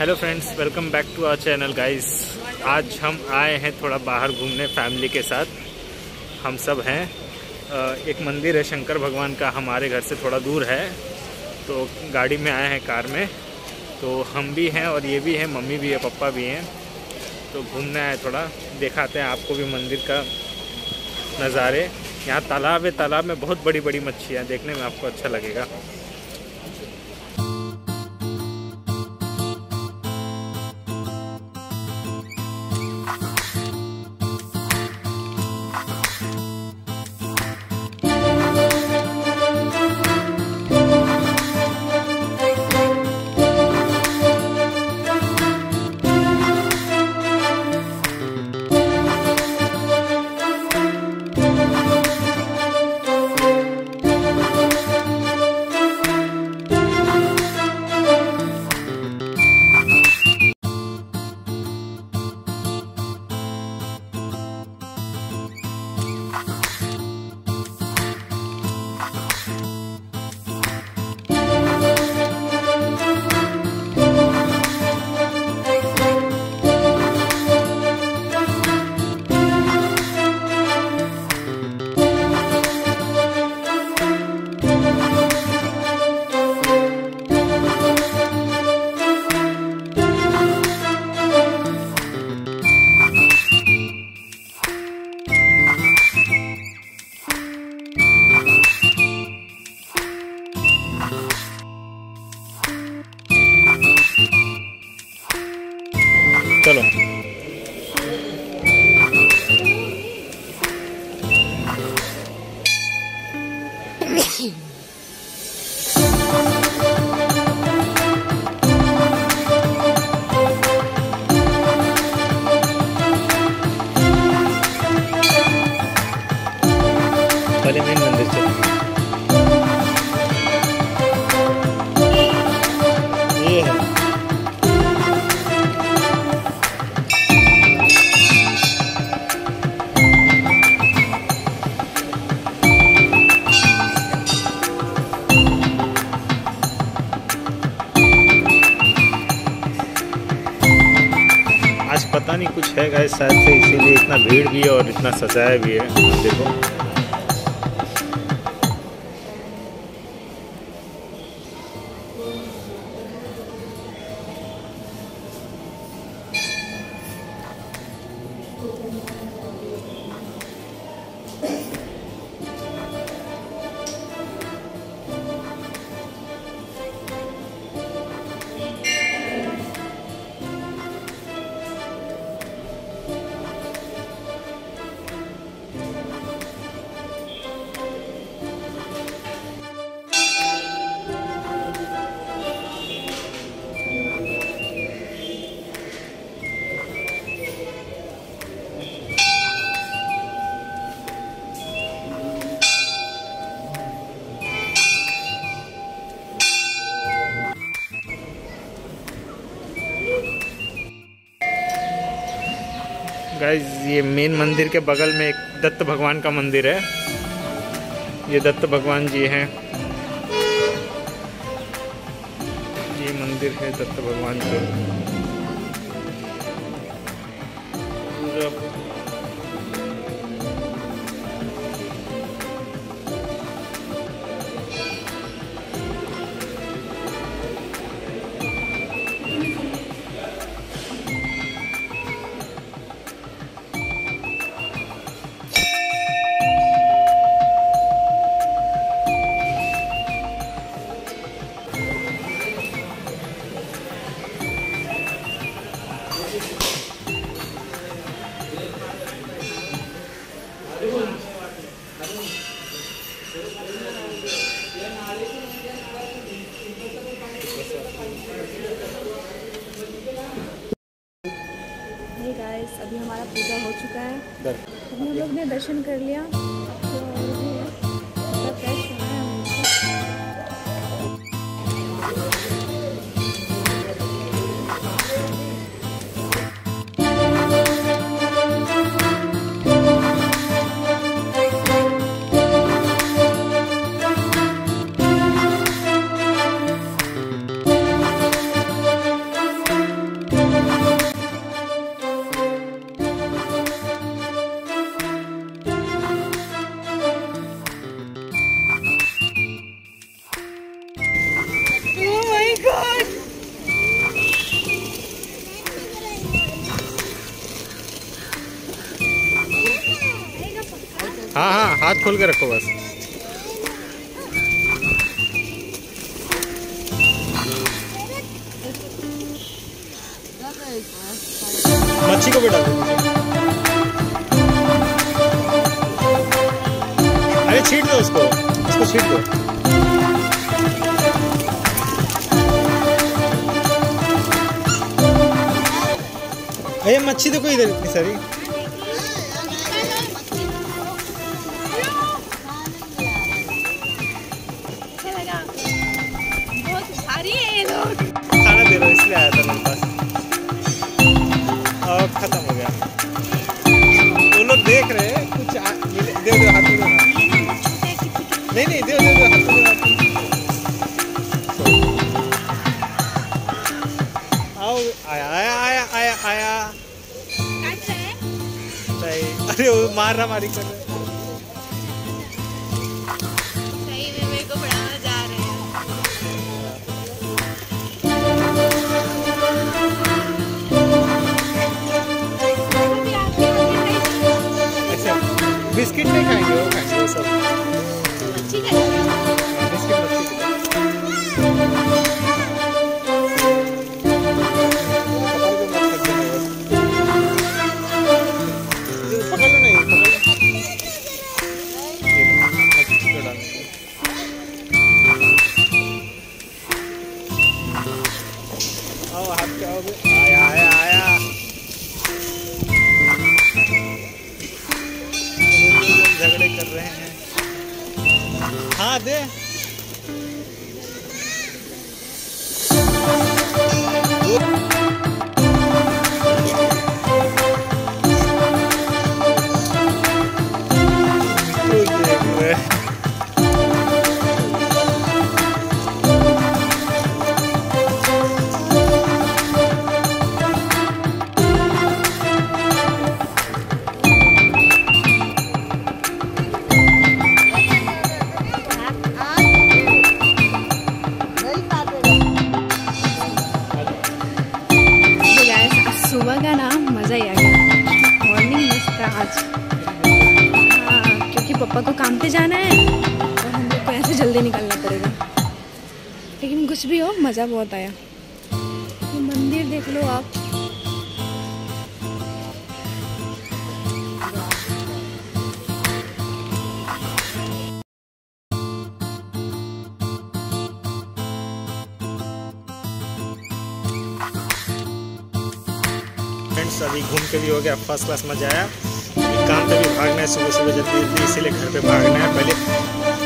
Hello friends, welcome back to our channel guys. आज हम आए हैं थोड़ा बाहर घूमने फैमिली के साथ। हम सब हैं, एक मंदिर है शंकर भगवान का, हमारे घर से थोड़ा दूर है, तो गाड़ी में आए हैं, कार में। तो हम भी हैं और ये भी हैं, मम्मी भी है, पापा भी हैं। तो घूमने आए, थोड़ा दिखाते हैं आपको भी मंदिर का नज़ारे। यहाँ तालाब है, तालाब में बहुत बड़ी बड़ी मच्छियाँ, देखने में आपको अच्छा लगेगा। चलो पहले मेन मंदिर चलो। ये है आज पता नहीं कुछ है गाइस, शायद से इसीलिए इतना भीड़ भी है और इतना सजाया भी है। देखो गाइस, ये मेन मंदिर के बगल में एक दत्त भगवान का मंदिर है। ये दत्त भगवान जी हैं, ये मंदिर है दत्त भगवान का। गाइस, अभी हमारा पूजा हो चुका है। अभी हम लोग ने दर्शन कर लिया, तो फ्रेश होना है। हाँ हाँ, हाथ खोल के रखो बस। मच्छी को भी डाल दो। अरे छीट दो उसको, उसको छीट दो। अरे मच्छी देखो इधर इतनी सारी। खाना दे रहा हूँ इसलिए आया था मेरे पास, और खत्म हो गया। वो लोग देख रहे हैं कुछ दे दो हाथ में। नहीं नहीं, दे दो हाथ में। आओ, आया आया आया आया आया। नहीं, अरे वो मारा मारी कर रहे। सही में मेरे को बड़ा मजा आ रहा है। बिस्किट नहीं खाएंगे, वो खाएंगे वो सब। ठीक है। पकड़ लो नहीं, पकड़ लो। आओ हाथ क्या हो गया? आया आया आया। झगड़े कर रहे हैं। हाँ दे। सुबह का ना मज़ा ही आ गया। मॉर्निंग मस्त था आज। हाँ, क्योंकि पापा को काम पे जाना है और हम लोग को ऐसे जल्दी निकलना पड़ेगा। लेकिन कुछ भी हो, मज़ा बहुत आया। ये मंदिर देख लो आप। फ्रेंड्स अभी घूम के भी हो गया, फर्स्ट क्लास मजा आया। काम पे भी भागना है सुबह सुबह जल्दी, इसीलिए घर पे भागना है। पहले